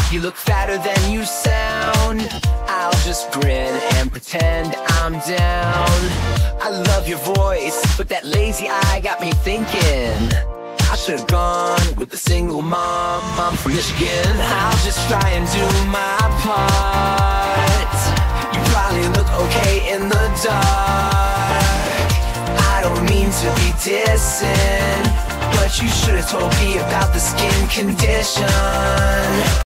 You look fatter than you sound. I'll just grin and pretend I'm down. I love your voice, but that lazy eye got me thinking I should've gone with the single mom. I'm from Michigan. I'll just try and do my part. You probably look okay in the dark. I don't mean to be dissing, but you should've told me about the skin condition.